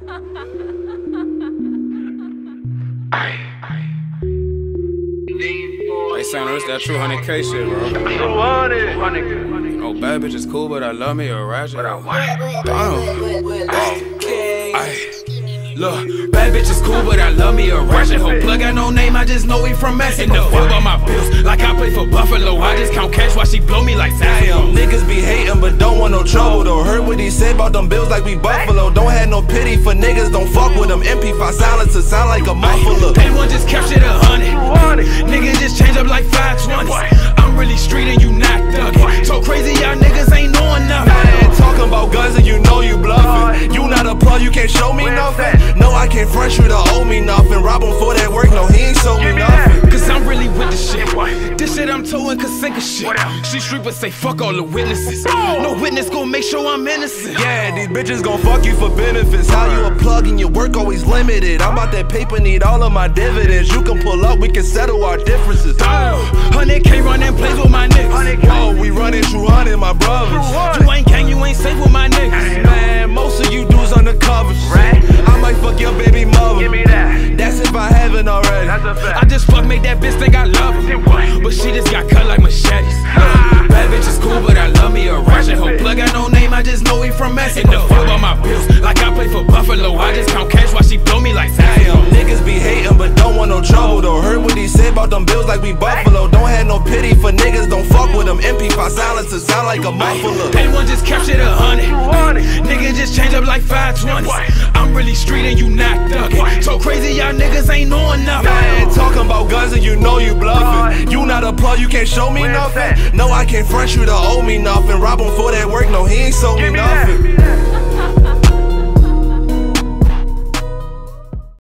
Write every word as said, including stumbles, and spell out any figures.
They saying it's that true one hundred K shit, bro. two hundred. Oh, bad bitch is cool, but I love me a ratchet. Damn. Ay. Look, bad bitch is cool, but I love me a ratchet. Ho, plug got no name, I just know he from Mexico. In the field on my bills, like I play for Buffalo. I just count cash while she blow me like Sam. Niggas be hating, but don't want no trouble though. Heard what he said about them bills like we Buffalo. Don't have no pity for niggas, don't fuck with them. M P five silencer sound like a muffler. They one just kept shit a hundred. Niggas just change up like five twenties. I'm really street and you not thuggin'. So crazy, y'all niggas ain't knowing nothing. Man, talking about guns and you know you bluffing. You not a plug, you can't show me nothing. No, I can't front you to owe me nothing. Rob him for that work, no, he ain't sold me nothing. Cause I'm really with the shit. This shit I'm towing cause sink of shit. She street but say fuck all the witnesses. No witness gon' make sure I'm innocent. Yeah, these bitches gon' fuck you for benefits. How you a plug and your work always limited. I'm out that paper, need all of my dividends. You can pull up, we can settle our differences. one hundred K running plays with my niggas. Oh, we running true hundred, my brothers. You ain't gang, you ain't safe with my niggas. Man, most of you dudes undercovers. I might fuck your baby mother. Give me that. That's if I haven't already. That's a fact. I just fuck made that bitch think I love her, but she just got cut like machetes. Bad bitch is cool, but I love me a ratchet. Ho, plug got no name, I just know he from Mexico. In the field on my bills, like I play for Buffalo. I just count cash while she blow me like Sam. Niggas be hating, but don't want no trouble though. Heard what he said about them bills like we Buffalo. Don't have no pity for niggas, don't fuck with them. M P five silencer sound like a muffler. They one just kept shit a hundred. Niggas just change up like five twenties. I'm really street and you not thuggin'. So crazy, y'all niggas ain't knowing nothing. Man, talking about guns and you know you bluffing. You not a plug, you can't show me nothing. No, I can't front you to owe me nothing. Rob him for that work, no, he ain't sold me nothing.